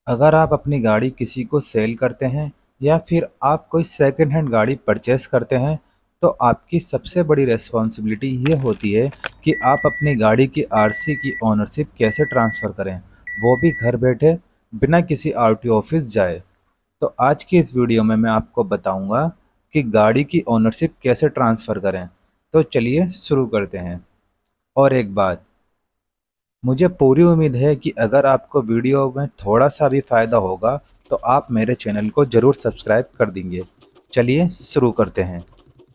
अगर आप अपनी गाड़ी किसी को सेल करते हैं या फिर आप कोई सेकंड हैंड गाड़ी परचेस करते हैं, तो आपकी सबसे बड़ी रिस्पॉन्सिबिलिटी ये होती है कि आप अपनी गाड़ी की आरसी की ओनरशिप कैसे ट्रांसफ़र करें, वो भी घर बैठे बिना किसी आरटीओ ऑफिस जाए। तो आज की इस वीडियो में मैं आपको बताऊंगा कि गाड़ी की ओनरशिप कैसे ट्रांसफ़र करें। तो चलिए शुरू करते हैं। और एक बात, मुझे पूरी उम्मीद है कि अगर आपको वीडियो में थोड़ा सा भी फ़ायदा होगा तो आप मेरे चैनल को ज़रूर सब्सक्राइब कर देंगे। चलिए शुरू करते हैं।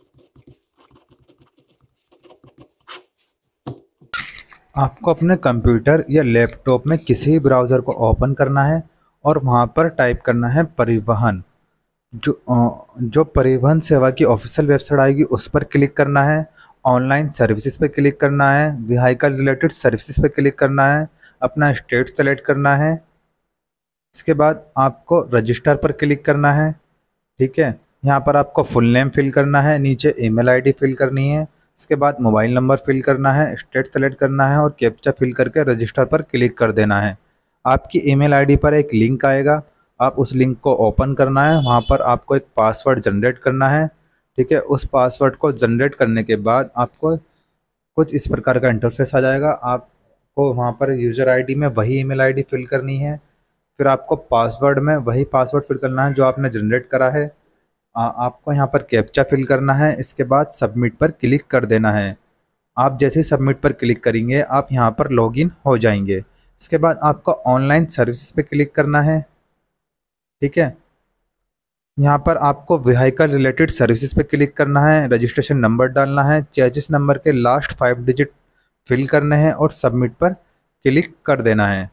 आपको अपने कंप्यूटर या लैपटॉप में किसी भी ब्राउज़र को ओपन करना है और वहाँ पर टाइप करना है परिवहन। जो परिवहन सेवा की ऑफिशियल वेबसाइट आएगी उस पर क्लिक करना है। ऑनलाइन सर्विसेज पे क्लिक करना है, व्हीकल रिलेटेड सर्विसेज पे क्लिक करना है, अपना स्टेट सेलेक्ट करना है। इसके बाद आपको रजिस्टर पर क्लिक करना है। ठीक है, यहाँ पर आपको फुल नेम फिल करना है, नीचे ईमेल आईडी फिल करनी है। इसके बाद मोबाइल नंबर फिल करना है, स्टेट सेलेक्ट करना है और कैप्चा फिल करके रजिस्टर पर क्लिक कर देना है। आपकी ईमेल आईडी पर एक लिंक आएगा, आप उस लिंक को ओपन करना है। वहाँ पर आपको एक पासवर्ड जनरेट करना है। ठीक है, उस पासवर्ड को जनरेट करने के बाद आपको कुछ इस प्रकार का इंटरफेस आ जाएगा। आपको वहाँ पर यूज़र आईडी में वही ईमेल आईडी फिल करनी है। फिर आपको पासवर्ड में वही पासवर्ड फिल करना है जो आपने जनरेट करा है। आपको यहाँ पर कैप्चा फिल करना है। इसके बाद सबमिट पर क्लिक कर देना है। आप जैसे ही सबमिट पर क्लिक करेंगे आप यहाँ पर लॉगिन हो जाएंगे। इसके बाद आपको ऑनलाइन सर्विसेज पे क्लिक करना है। ठीक है, यहाँ पर आपको व्हीकल रिलेटेड सर्विसेज पे क्लिक करना है, रजिस्ट्रेशन नंबर डालना है, चेसिस नंबर के लास्ट 5 डिजिट फिल करने हैं और सबमिट पर क्लिक कर देना है।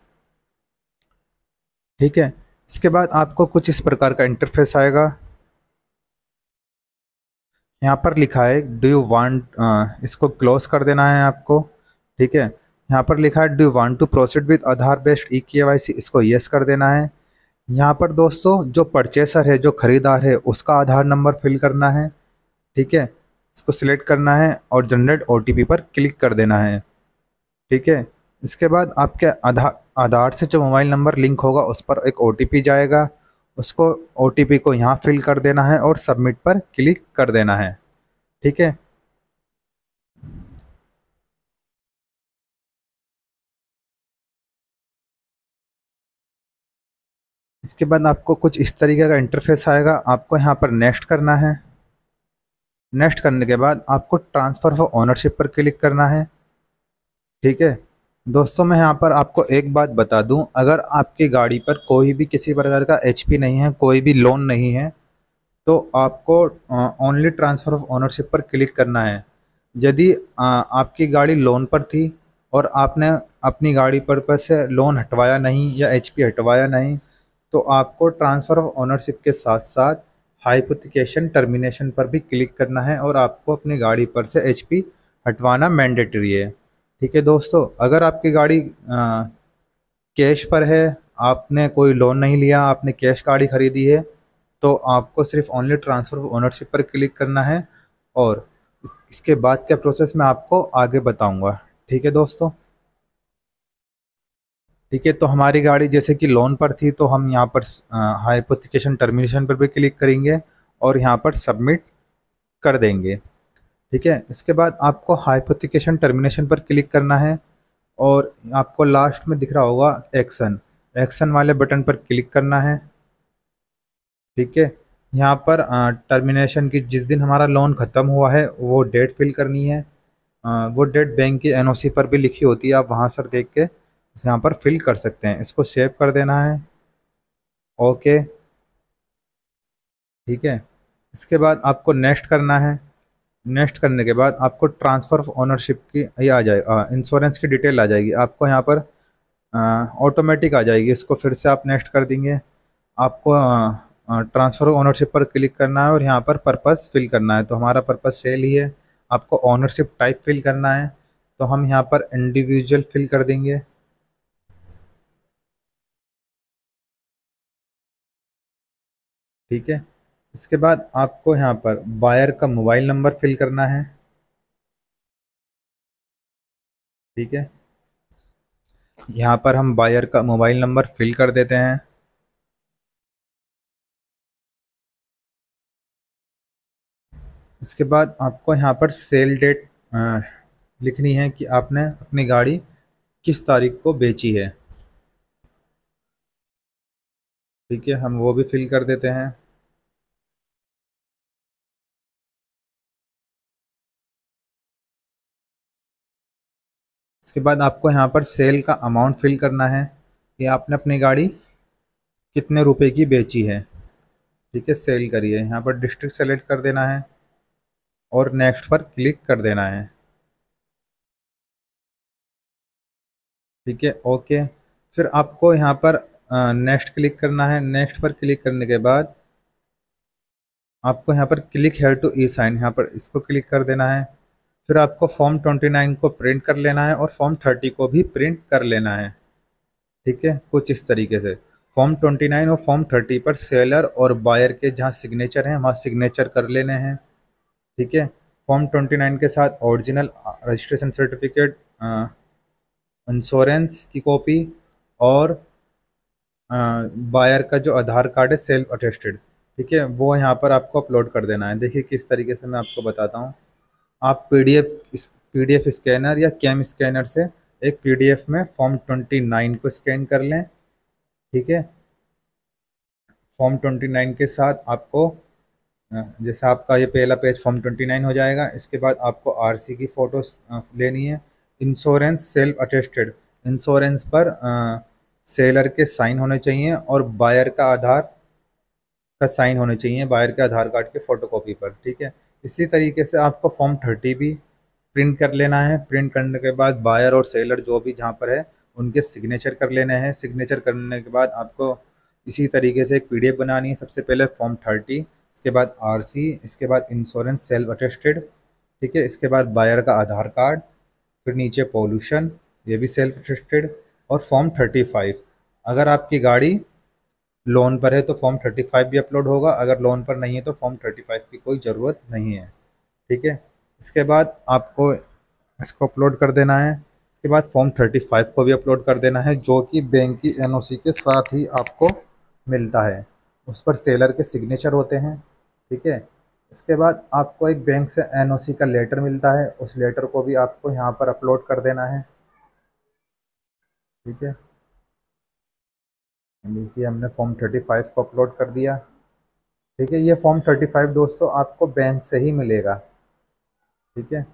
ठीक है, इसके बाद आपको कुछ इस प्रकार का इंटरफेस आएगा। यहाँ पर लिखा है डू यू वांट, इसको क्लोज कर देना है आपको। ठीक है, यहाँ पर लिखा है do you want to proceed with Aadhaar based e KYC, इसको यस कर देना है। यहाँ पर दोस्तों जो परचेसर है, जो खरीदार है, उसका आधार नंबर फिल करना है। ठीक है, इसको सिलेक्ट करना है और जनरेट ओटीपी पर क्लिक कर देना है। ठीक है, इसके बाद आपके आधार आधार से जो मोबाइल नंबर लिंक होगा उस पर एक ओटीपी जाएगा। उसको ओटीपी को यहाँ फिल कर देना है और सबमिट पर क्लिक कर देना है। ठीक है, इसके बाद आपको कुछ इस तरीके का इंटरफेस आएगा। आपको यहाँ पर नेक्स्ट करना है। नेक्स्ट करने के बाद आपको ट्रांसफ़र ऑफ ओनरशिप पर क्लिक करना है। ठीक है, दोस्तों मैं यहाँ पर आपको एक बात बता दूं, अगर आपकी गाड़ी पर कोई भी किसी प्रकार का एचपी नहीं है, कोई भी लोन नहीं है, तो आपको ओनली ट्रांसफ़र ऑफ ओनरशिप पर क्लिक करना है। यदि आपकी गाड़ी लोन पर थी और आपने अपनी गाड़ी पर से लोन हटवाया नहीं या एचपी हटवाया नहीं, तो आपको ट्रांसफ़र ऑफ ओनरशिप के साथ साथ हाइपोथिकेशन टर्मिनेशन पर भी क्लिक करना है और आपको अपनी गाड़ी पर से एचपी हटवाना मैंडेटरी है। ठीक है दोस्तों, अगर आपकी गाड़ी कैश पर है, आपने कोई लोन नहीं लिया, आपने कैश गाड़ी खरीदी है, तो आपको सिर्फ ओनली ट्रांसफ़र ऑफ ओनरशिप पर क्लिक करना है और इसके बाद का प्रोसेस मैं आपको आगे बताऊंगा। ठीक है दोस्तों। ठीक है, तो हमारी गाड़ी जैसे कि लोन पर थी तो हम यहाँ पर हाइपोथिकेशन टर्मिनेशन पर भी क्लिक करेंगे और यहाँ पर सबमिट कर देंगे। ठीक है, इसके बाद आपको हाइपोथिकेशन टर्मिनेशन पर क्लिक करना है और आपको लास्ट में दिख रहा होगा एक्शन, एक्शन वाले बटन पर क्लिक करना है। ठीक है, यहाँ पर टर्मिनेशन की जिस दिन हमारा लोन ख़त्म हुआ है वो डेट फिल करनी है। वो डेट बैंक की एनओसी पर भी लिखी होती है, आप वहाँ से देख के इस यहाँ पर फिल कर सकते हैं। इसको सेव कर देना है। ओके, ठीक है, इसके बाद आपको नेक्स्ट करना है। नेक्स्ट करने के बाद आपको ट्रांसफ़र ऑफ ओनरशिप की ये आ जाएगा, इंश्योरेंस की डिटेल आ जाएगी आपको यहाँ पर, ऑटोमेटिक आ जाएगी। इसको फिर से आप नेक्स्ट कर देंगे। आपको ट्रांसफ़र ऑफ ओनरशिप पर क्लिक करना है और यहाँ पर पर्पस फिल करना है। तो हमारा पर्पस सेल ही है। आपको ओनरशिप टाइप फिल करना है, तो हम यहाँ पर इंडिविजुअल फिल कर देंगे। ठीक है, इसके बाद आपको यहाँ पर बायर का मोबाइल नंबर फिल करना है। ठीक है, यहाँ पर हम बायर का मोबाइल नंबर फिल कर देते हैं। इसके बाद आपको यहाँ पर सेल डेट लिखनी है कि आपने अपनी गाड़ी किस तारीख को बेची है। ठीक है, हम वो भी फिल कर देते हैं। इसके बाद आपको यहाँ पर सेल का अमाउंट फिल करना है कि आपने अपनी गाड़ी कितने रुपए की बेची है। ठीक है, सेल करिए, यहाँ पर डिस्ट्रिक्ट सेलेक्ट कर देना है और नेक्स्ट पर क्लिक कर देना है। ठीक है, ओके। फिर आपको यहाँ पर नेक्स्ट क्लिक करना है। नेक्स्ट पर क्लिक करने के बाद आपको यहाँ पर click here to e sign, यहाँ पर इसको क्लिक कर देना है। फिर आपको फॉर्म 29 को प्रिंट कर लेना है और फॉर्म 30 को भी प्रिंट कर लेना है। ठीक है, कुछ इस तरीके से फॉर्म 29 और फॉर्म 30 पर सेलर और बायर के जहाँ सिग्नेचर हैं वहाँ सिग्नेचर कर लेने हैं। ठीक है, फॉर्म 29 के साथ ओरिजिनल रजिस्ट्रेशन सर्टिफिकेट, इंश्योरेंस की कॉपी और बायर का जो आधार कार्ड है सेल्फ अटेस्टेड, ठीक है, वो यहाँ पर आपको अपलोड कर देना है। देखिए किस तरीके से मैं आपको बताता हूँ। आप पीडीएफ स्कैनर या कैम स्कैनर से एक पीडीएफ में फॉर्म 29 को स्कैन कर लें। ठीक है, फॉर्म 29 के साथ आपको जैसे आपका ये पहला पेज फॉर्म 29 हो जाएगा। इसके बाद आपको आरसी की फ़ोटो लेनी है। इंश्योरेंस सेल्फ अटेस्टेड, इंश्योरेंस पर सेलर के साइन होने चाहिए और बायर का आधार का साइन होने चाहिए, बायर के आधार कार्ड के फ़ोटोकॉपी पर। ठीक है, इसी तरीके से आपको फॉर्म 30 भी प्रिंट कर लेना है। प्रिंट करने के बाद बायर और सेलर जो भी जहाँ पर है उनके सिग्नेचर कर लेने हैं। सिग्नेचर करने के बाद आपको इसी तरीके से एक पीडीएफ बनानी है। सबसे पहले फॉर्म 30, इसके बाद आरसी, इसके बाद इंश्योरेंस सेल्फ अटेस्टेड। ठीक है, इसके बाद बायर का आधार कार्ड, फिर नीचे पॉल्यूशन, ये भी सेल्फ अटेस्टेड, और फॉर्म 35। अगर आपकी गाड़ी लोन पर है तो फॉर्म 35 भी अपलोड होगा, अगर लोन पर नहीं है तो फॉर्म 35 की कोई ज़रूरत नहीं है। ठीक है, इसके बाद आपको इसको अपलोड कर देना है। इसके बाद फॉर्म 35 को भी अपलोड कर देना है जो कि बैंक की एनओसी के साथ ही आपको मिलता है। उस पर सेलर के सिग्नेचर होते हैं। ठीक है, इसके बाद आपको एक बैंक से एनओसी का लेटर मिलता है, उस लेटर को भी आपको यहाँ पर अपलोड कर देना है। ठीक है, देखिए हमने फॉर्म 35 को अपलोड कर दिया। ठीक है, ये फॉर्म 35 दोस्तों आपको बैंक से ही मिलेगा। ठीक है,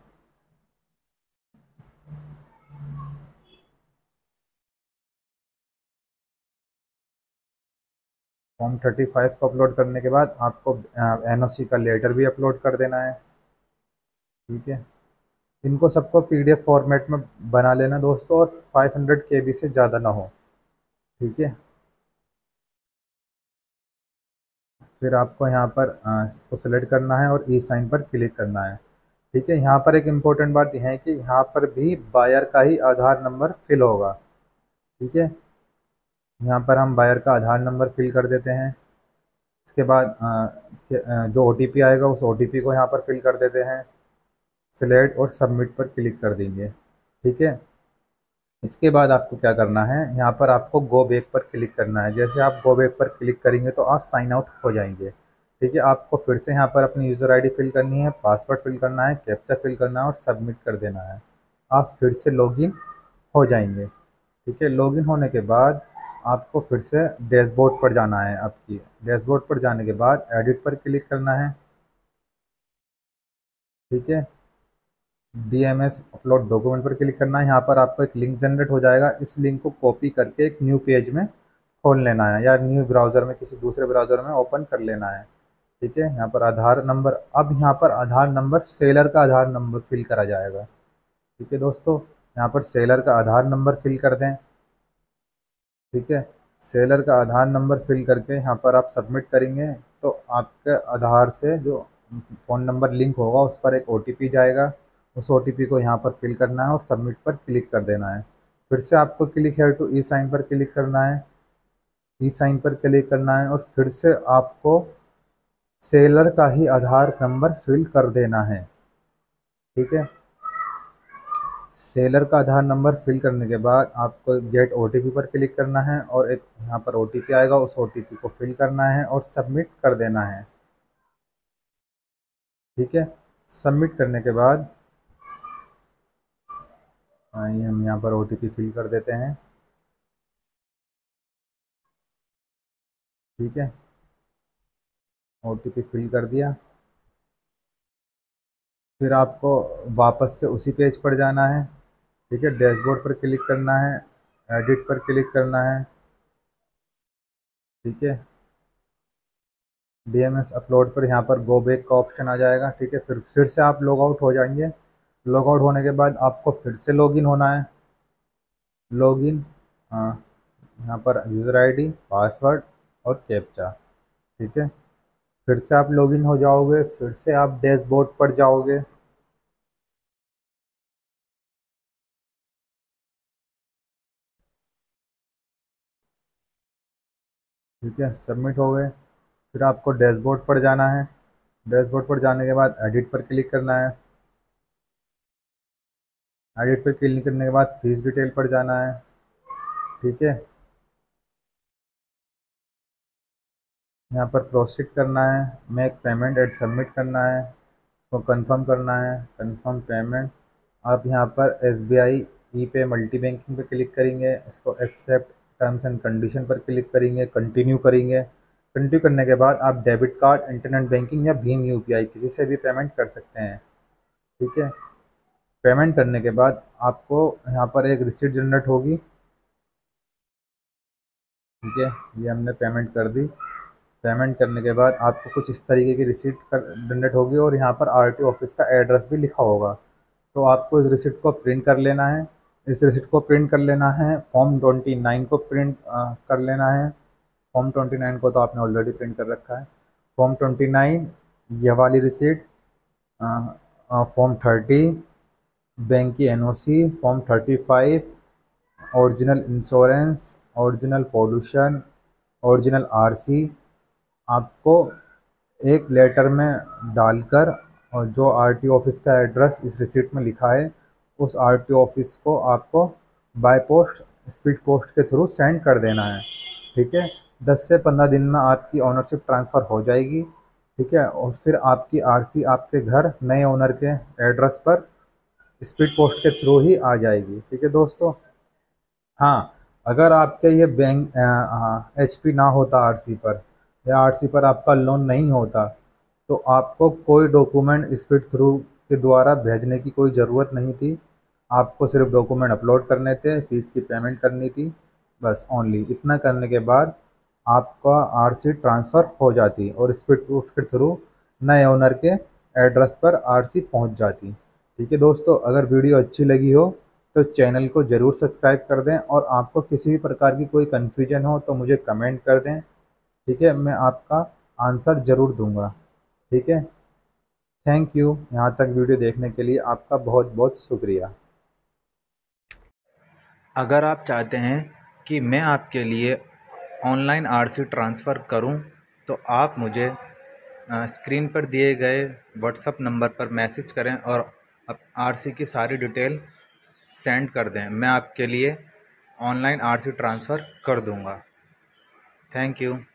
फॉर्म 35 को अपलोड करने के बाद आपको एनओसी का लेटर भी अपलोड कर देना है। ठीक है, इनको सबको पीडीएफ फॉर्मेट में बना लेना दोस्तों, और 500 केबी से ज़्यादा ना हो। ठीक है, फिर आपको यहाँ पर इसको सेलेक्ट करना है और ई साइन पर क्लिक करना है। ठीक है, यहाँ पर एक इम्पोर्टेंट बात यह है कि यहाँ पर भी बायर का ही आधार नंबर फिल होगा। ठीक है, यहाँ पर हम बायर का आधार नंबर फिल कर देते हैं। इसके बाद जो ओटीपी आएगा उस ओटीपी को यहाँ पर फिल कर देते हैं। सिलेक्ट और सबमिट पर क्लिक कर देंगे। ठीक है, इसके बाद आपको क्या करना है, यहाँ पर आपको गो बैक पर क्लिक करना है। जैसे आप गो बैक पर क्लिक करेंगे तो आप साइन आउट हो जाएंगे। ठीक है, आपको फिर से यहाँ पर अपनी यूज़र आईडी फिल करनी है, पासवर्ड फिल करना है, कैप्चा फिल करना है और सबमिट कर देना है। आप फिर से लॉगिन हो जाएंगे। ठीक है, लॉगिन होने के बाद आपको फिर से डैशबोर्ड पर जाना है। आपकी डैशबोर्ड पर जाने के बाद एडिट पर क्लिक करना है। ठीक है, डीएमएस अपलोड डॉक्यूमेंट पर क्लिक करना है। यहाँ पर आपको एक लिंक जनरेट हो जाएगा, इस लिंक को कॉपी करके एक न्यू पेज में खोल लेना है या न्यू ब्राउज़र में किसी दूसरे ब्राउज़र में ओपन कर लेना है। ठीक है, यहाँ पर आधार नंबर, अब यहाँ पर आधार नंबर सेलर का आधार नंबर फिल करा जाएगा। ठीक है दोस्तों, यहाँ पर सेलर का आधार नंबर फिल कर दें। ठीक है, सेलर का आधार नंबर फिल करके यहाँ पर आप सबमिट करेंगे तो आपके आधार से जो फ़ोन नंबर लिंक होगा उस पर एक ओटीपी जाएगा। उस ओटीपी को यहाँ पर फिल करना है और सबमिट पर क्लिक कर देना है। फिर से आपको click here to e sign पर क्लिक करना है। ई साइन पर क्लिक करना है और फिर से आपको सेलर का ही आधार नंबर फिल कर देना है। ठीक है, सेलर का आधार नंबर फिल करने के बाद आपको गेट ओटीपी पर क्लिक करना है और एक यहाँ पर ओटीपी आएगा, उस ओटीपी को फिल करना है और सबमिट कर देना है। ठीक है। सबमिट करने के बाद ये हम यहाँ पर OTP फिल कर देते हैं। ठीक है, OTP फिल कर दिया। फिर आपको वापस से उसी पेज पर जाना है। ठीक है, डैशबोर्ड पर क्लिक करना है, एडिट पर क्लिक करना है। ठीक है, DMS अपलोड पर यहाँ पर गो बैक का ऑप्शन आ जाएगा। ठीक है, फिर से आप लॉग आउट हो जाएंगे। लॉग आउट होने के बाद आपको फिर से लॉगिन होना है। लॉगिन, यहाँ पर यूज़र आईडी, पासवर्ड और कैप्चा। ठीक है, फिर से आप लॉगिन हो जाओगे, फिर से आप डैशबोर्ड पर जाओगे। ठीक है, सबमिट हो गए। फिर आपको डैशबोर्ड पर जाना है। डैशबोर्ड पर जाने के बाद एडिट पर क्लिक करना है। एडिट पर क्लिक करने के बाद फीस डिटेल पर जाना है। ठीक है, यहाँ पर प्रोसीड करना है, मेक पेमेंट एंड सबमिट करना है, इसको कंफर्म करना है, कंफर्म पेमेंट। आप यहाँ पर SBI ई पे मल्टी बैंकिंग पे क्लिक करेंगे, इसको एक्सेप्ट टर्म्स एंड कंडीशन पर क्लिक करेंगे, कंटिन्यू करेंगे। कंटिन्यू करने के बाद आप डेबिट कार्ड, इंटरनेट बैंकिंग या भीम UPI किसी से भी पेमेंट कर सकते हैं। ठीक है, पेमेंट करने के बाद आपको यहाँ पर एक रिसीट जनरेट होगी। ठीक है, ये हमने पेमेंट कर दी। पेमेंट करने के बाद आपको कुछ इस तरीके की रिसीट जनरेट होगी और यहाँ पर RTO ऑफिस का एड्रेस भी लिखा होगा। तो आपको इस रिसिप्ट को प्रिंट कर लेना है। इस रिसिप्ट को प्रिंट कर लेना है, फॉर्म 29 को प्रिंट कर लेना है। फॉर्म 29 को तो आपने ऑलरेडी प्रिंट कर रखा है। फॉर्म 29, यह वाली रिसिप्ट, फॉर्म 30, बैंक की NOC, form 35, original insurance, original pollution, original RC आपको एक लेटर में डालकर, और जो RTO ऑफिस का एड्रेस इस रिसिप्ट में लिखा है उस RTO ऑफिस को आपको बाय पोस्ट, स्पीड पोस्ट के थ्रू सेंड कर देना है। ठीक है, 10 से 15 दिन में आपकी ओनरशिप ट्रांसफ़र हो जाएगी। ठीक है, और फिर आपकी RC आपके घर नए ओनर के एड्रेस पर स्पीड पोस्ट के थ्रू ही आ जाएगी। ठीक है दोस्तों। हाँ, अगर आपके ये बैंक HP ना होता RC पर, या RC पर आपका लोन नहीं होता, तो आपको कोई डॉक्यूमेंट स्पीड थ्रू के द्वारा भेजने की कोई ज़रूरत नहीं थी। आपको सिर्फ डॉक्यूमेंट अपलोड करने थे, फीस की पेमेंट करनी थी, बस ओनली इतना करने के बाद आपका RC ट्रांसफ़र हो जाती और स्पीड पोस्ट के थ्रू नए ओनर के एड्रेस पर RC पहुंच जाती। ठीक है दोस्तों, अगर वीडियो अच्छी लगी हो तो चैनल को ज़रूर सब्सक्राइब कर दें, और आपको किसी भी प्रकार की कोई कन्फ्यूजन हो तो मुझे कमेंट कर दें। ठीक है, मैं आपका आंसर ज़रूर दूंगा। ठीक है, थैंक यू। यहाँ तक वीडियो देखने के लिए आपका बहुत बहुत शुक्रिया। अगर आप चाहते हैं कि मैं आपके लिए ऑनलाइन RC ट्रांसफ़र करूं, तो आप मुझे स्क्रीन पर दिए गए व्हाट्सएप नंबर पर मैसेज करें और RC की सारी डिटेल सेंड कर दें। मैं आपके लिए ऑनलाइन RC ट्रांसफ़र कर दूंगा। Thank you.